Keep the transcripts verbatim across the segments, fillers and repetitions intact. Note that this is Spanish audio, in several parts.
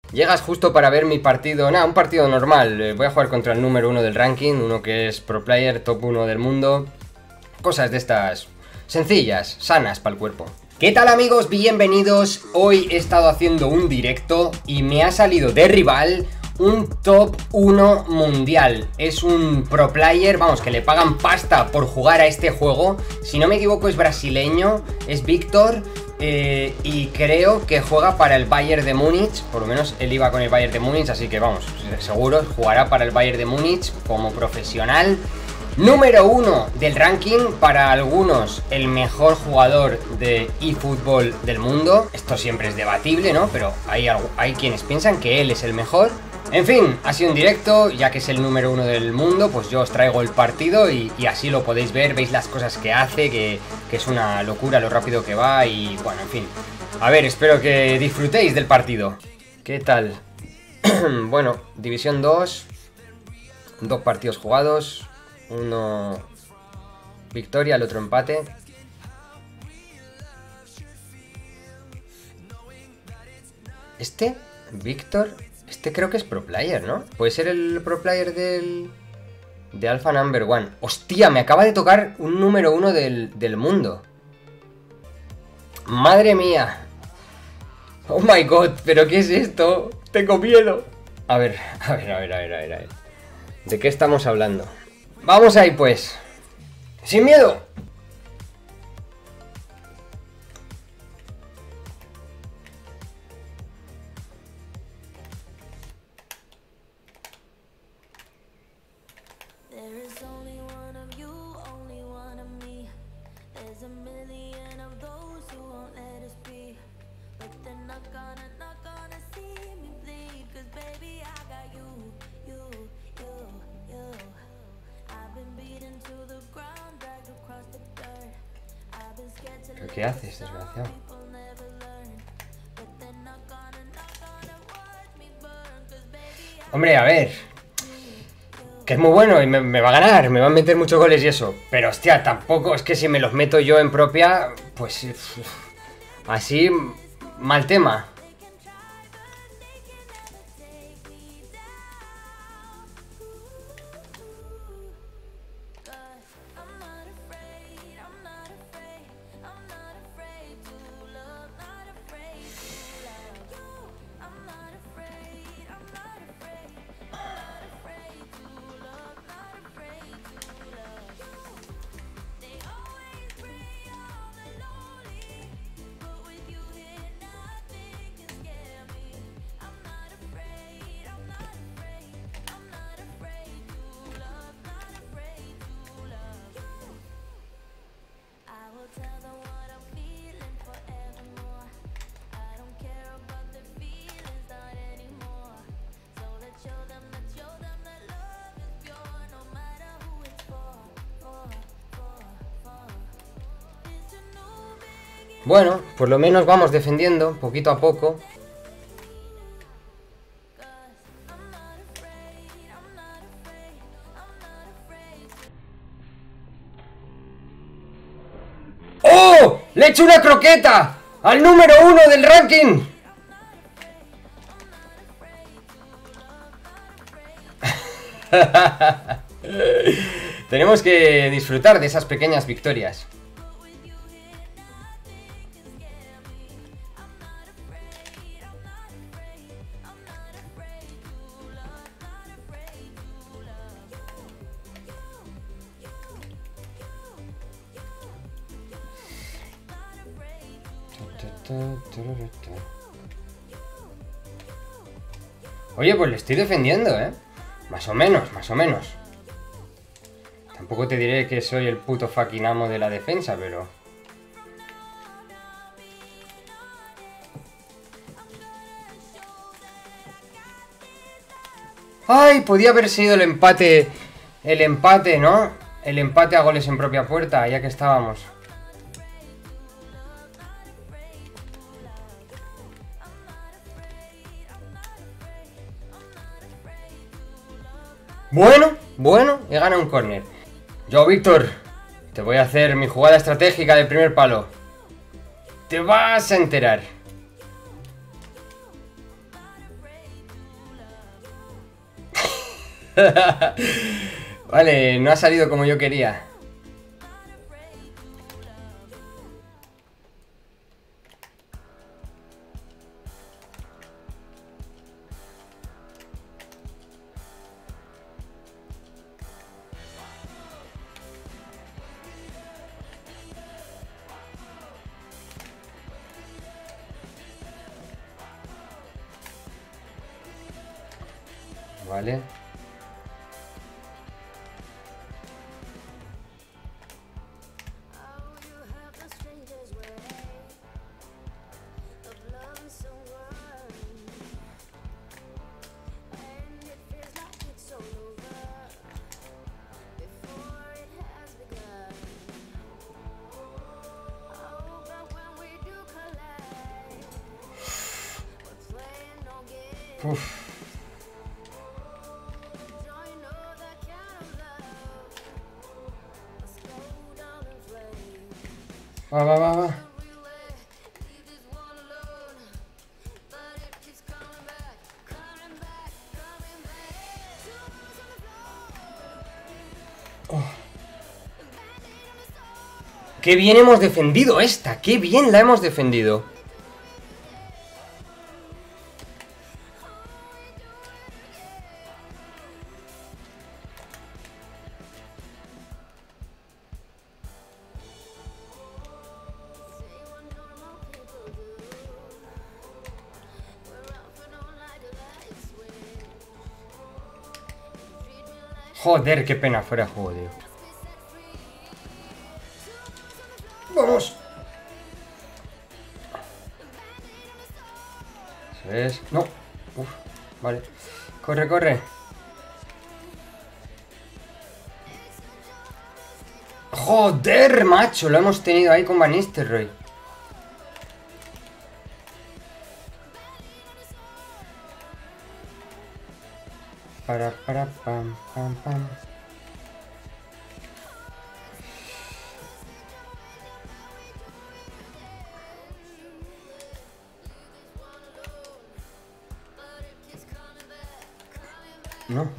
Llegas justo para ver mi partido. Nada, un partido normal. eh, Voy a jugar contra el número uno del ranking, uno que es pro player, top uno del mundo. Cosas de estas sencillas, sanas para el cuerpo. ¿Qué tal, amigos? Bienvenidos. Hoy he estado haciendo un directo y me ha salido de rival un top uno mundial. Es un pro player, vamos, que le pagan pasta por jugar a este juego. Si no me equivoco es brasileño, es Víctor. Eh, y creo que juega para el Bayern de Múnich. Por lo menos él iba con el Bayern de Múnich, así que vamos, seguro jugará para el Bayern de Múnich como profesional. Número uno del ranking, para algunos el mejor jugador de eFootball del mundo. Esto siempre es debatible, ¿no? Pero hay, hay quienes piensan que él es el mejor. En fin, ha sido un directo, ya que es el número uno del mundo, pues yo os traigo el partido y, y así lo podéis ver, veis las cosas que hace, que, que es una locura lo rápido que va y bueno, en fin. A ver, espero que disfrutéis del partido. ¿Qué tal? Bueno, División dos, dos partidos jugados, uno victoria, el otro empate. Este, Víctor... Este creo que es pro player, ¿no? Puede ser el pro player del... De Alpha Number One. ¡Hostia! Me acaba de tocar un número uno del, del mundo. ¡Madre mía! ¡Oh my god! ¿Pero qué es esto? ¡Tengo miedo! A ver, a ver, a ver, a ver, a ver, a ver. ¿De qué estamos hablando? ¡Vamos ahí, pues! ¡Sin miedo! ¿Pero qué haces, desgraciado? Hombre, a ver, que es muy bueno y me, me va a ganar, me va a meter muchos goles y eso. Pero hostia, tampoco, es que si me los meto yo en propia, pues así, mal tema. Bueno, por lo menos vamos defendiendo poquito a poco. ¡Oh! ¡Le he hecho una croqueta! ¡Al número uno del ranking! Tenemos que disfrutar de esas pequeñas victorias. Oye, pues le estoy defendiendo, ¿eh? Más o menos, más o menos. Tampoco te diré que soy el puto fucking amo de la defensa, pero... ¡Ay! Podía haber sido el empate... El empate, ¿no? El empate a goles en propia puerta, ya que estábamos. Bueno, bueno, he ganado un córner. Yo, Víctor, te voy a hacer mi jugada estratégica de primer palo. Te vas a enterar. Vale, no ha salido como yo quería. Vale. Uf. Va, va, va, va. Oh. ¡Qué bien hemos defendido esta! ¡Qué bien la hemos defendido! Joder, qué pena fuera de juego, tío. ¡Vamos! Eso es... ¡No! Uf, vale. Corre, corre. ¡Joder, macho! Lo hemos tenido ahí con Van Nistelrooy. Para, para, pam, pam, pam. No.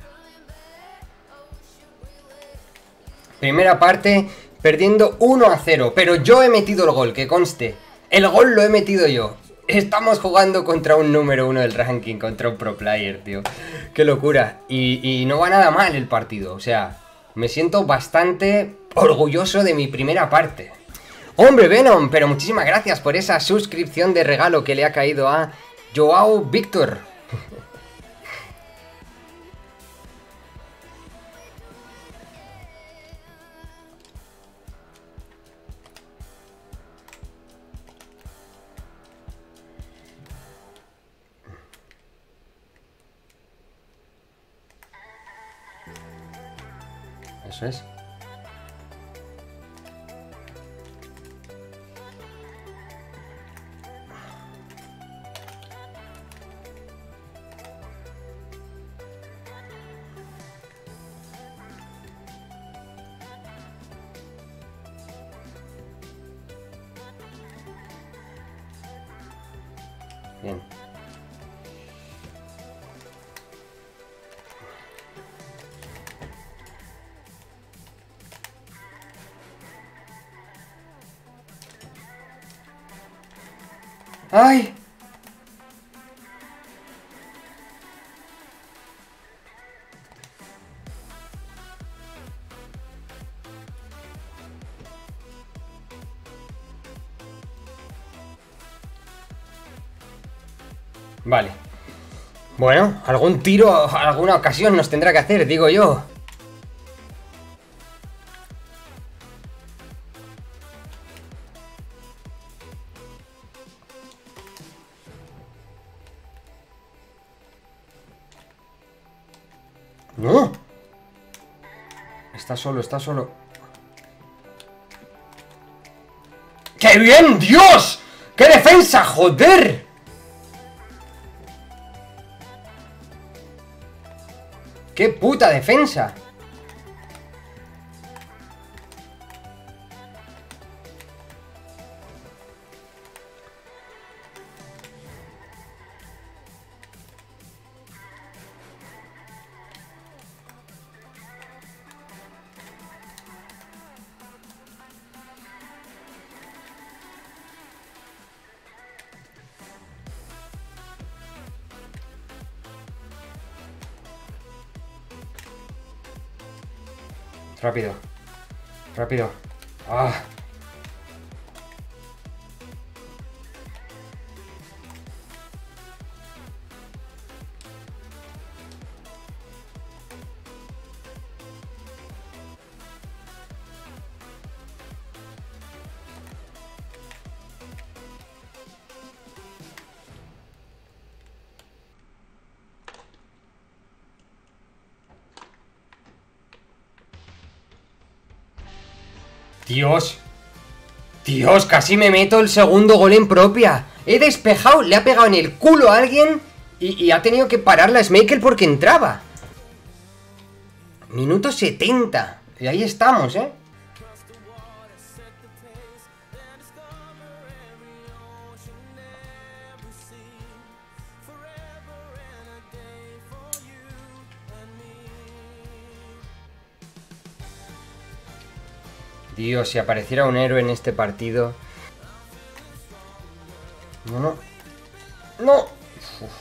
Primera parte, perdiendo uno a cero. Pero yo he metido el gol, que conste. El gol lo he metido yo. Estamos jugando contra un número uno del ranking, contra un pro player, tío. Qué locura. Y, y no va nada mal el partido. O sea, me siento bastante orgulloso de mi primera parte. ¡Hombre, Venom! Pero muchísimas gracias por esa suscripción de regalo que le ha caído a Joao Víctor. Eso es. Bien. ¡Ay! Vale. Bueno, algún tiro, alguna ocasión nos tendrá que hacer, digo yo. ¡No! Está solo, está solo. ¡Qué bien, Dios! ¡Qué defensa, joder! ¡Qué puta defensa! Rápido. Rápido. Ah. Dios. Dios, casi me meto el segundo gol en propia. He despejado, le ha pegado en el culo a alguien y, y ha tenido que parar la Schmeichel porque entraba. Minuto setenta. Y ahí estamos, ¿eh? Dios, si apareciera un héroe en este partido. No, no. No. Uf.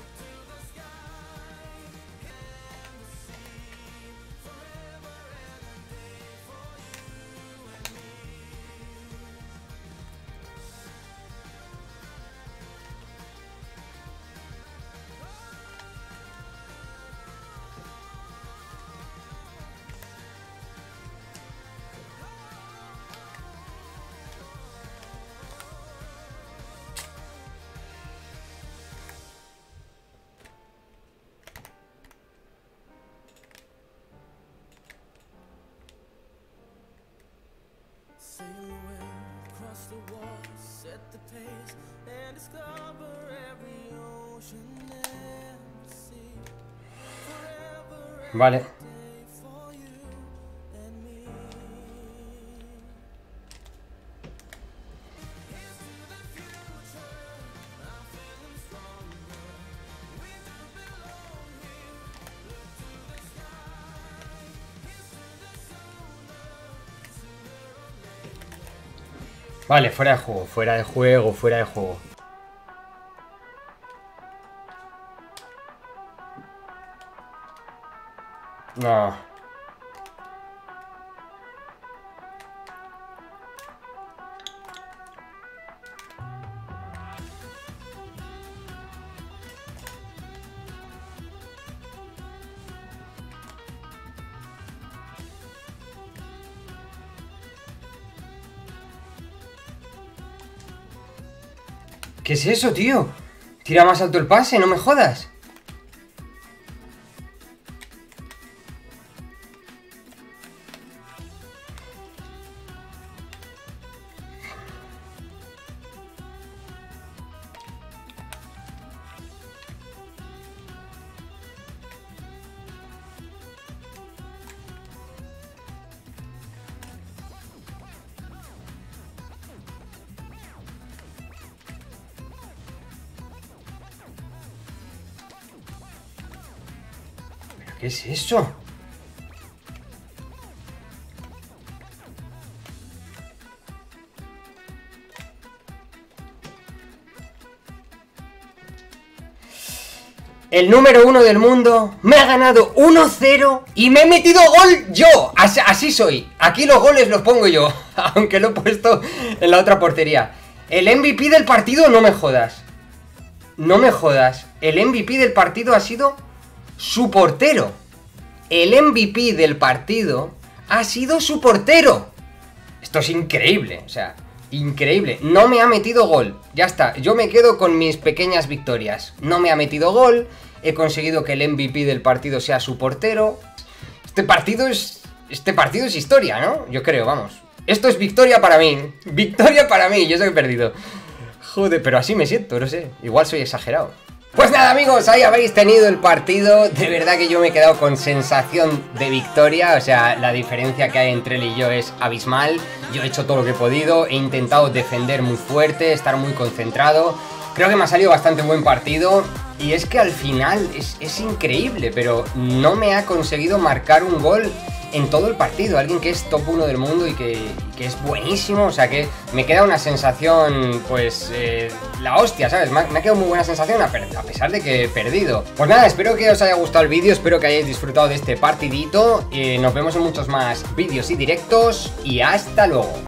Vale. Vale, fuera de juego, fuera de juego, fuera de juego. No. ¿Qué es eso, tío? Tira más alto el pase, no me jodas. ¿Qué es eso? El número uno del mundo me ha ganado uno cero y me he metido gol yo. Así, así soy. Aquí los goles los pongo yo, aunque lo he puesto en la otra portería. El M V P del partido, no me jodas. No me jodas. El M V P del partido ha sido su portero. El M V P del partido ha sido su portero. Esto es increíble, o sea, increíble. No me ha metido gol, ya está. Yo me quedo con mis pequeñas victorias. No me ha metido gol, he conseguido que el M V P del partido sea su portero. Este partido es... Este partido es historia, ¿no? Yo creo, vamos. Esto es victoria para mí. Victoria para mí, yo soy perdido. Joder, pero así me siento, no sé. Igual soy exagerado. Pues nada, amigos, ahí habéis tenido el partido. De verdad que yo me he quedado con sensación de victoria. O sea, la diferencia que hay entre él y yo es abismal. Yo he hecho todo lo que he podido, he intentado defender muy fuerte, estar muy concentrado. Creo que me ha salido bastante buen partido. Y es que al final es, es increíble, pero no me ha conseguido marcar un gol en todo el partido, alguien que es top uno del mundo y que, que es buenísimo, o sea que me queda una sensación, pues, eh, la hostia, ¿sabes? Me ha, me ha quedado muy buena sensación a, a pesar de que he perdido. Pues nada, espero que os haya gustado el vídeo, espero que hayáis disfrutado de este partidito, eh, nos vemos en muchos más vídeos y directos y hasta luego.